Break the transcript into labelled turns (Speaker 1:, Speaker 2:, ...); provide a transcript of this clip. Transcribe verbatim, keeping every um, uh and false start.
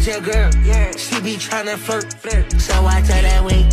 Speaker 1: is your girl. Yeah. She be tryna flirt, flirt. So I tell that way,